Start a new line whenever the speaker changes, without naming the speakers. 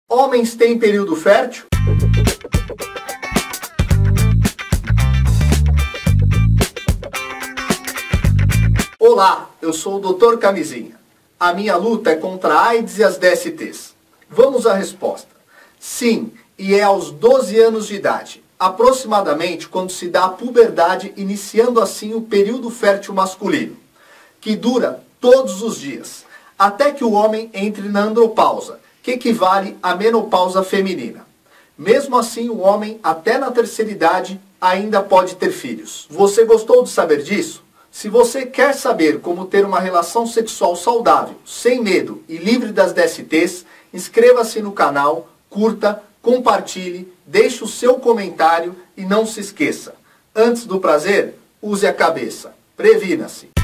Homens têm período fértil? Olá, eu sou o Dr. Camisinha. A minha luta é contra a AIDS e as DSTs. Vamos à resposta. Sim, e é aos 12 anos de idade, aproximadamente quando se dá a puberdade, iniciando assim o período fértil masculino, que dura todos os dias, até que o homem entre na andropausa, que equivale à menopausa feminina. Mesmo assim, o homem, até na terceira idade, ainda pode ter filhos. Você gostou de saber disso? Se você quer saber como ter uma relação sexual saudável, sem medo e livre das DSTs, inscreva-se no canal, curta, compartilhe, deixe o seu comentário e não se esqueça. Antes do prazer, use a cabeça. Previna-se.